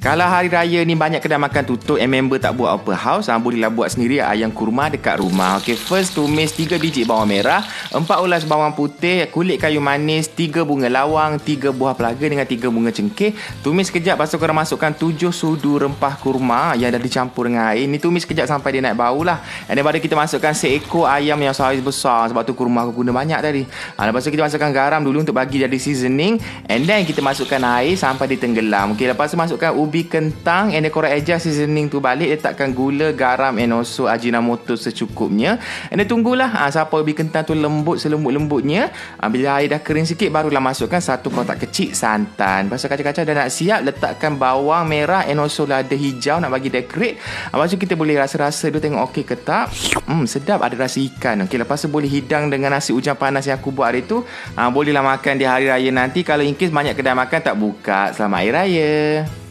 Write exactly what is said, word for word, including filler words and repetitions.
Kalau hari raya ni banyak kedai makan tutup and member tak buat open house, ha, bolehlah buat sendiri ayam kurma dekat rumah. Okey, first tumis tiga biji bawang merah, empat ulas bawang putih, kulit kayu manis, tiga bunga lawang, tiga buah pelaga dengan tiga bunga cengkeh. Tumis kejap, lepas tu korang masukkan tujuh sudu rempah kurma yang dah dicampur dengan air. Ni tumis kejap sampai dia naik bau lah. And then baru kita masukkan seekor ayam yang saiz besar, sebab tu kurma aku guna banyak tadi. Ha, lepas tu kita masukkan garam dulu untuk bagi jadi seasoning. And then kita masukkan air sampai dia tenggelam. Okey, lepas tu masukkan ubi kentang and then korang adjust seasoning tu balik, letakkan gula, garam and also ajinomoto secukupnya. And then tunggulah ha, sampai ubi kentang tu lembut selembut-lembutnya. Ha, bila air dah kering sikit barulah masukkan satu kotak kecil santan. Lepas tu kacau-kacau dah nak siap, letakkan bawang merah and also lada hijau nak bagi decorate. Ha, lepas tu kita boleh rasa-rasa dulu tengok okey ke tak. Hmm, sedap, ada rasa ikan. Okey, lepas tu boleh hidang dengan nasi hujan panas yang aku buat hari tu. Ha, bolehlah makan di hari raya nanti kalau in case banyak kedai makan tak buka. Selamat Hari Raya.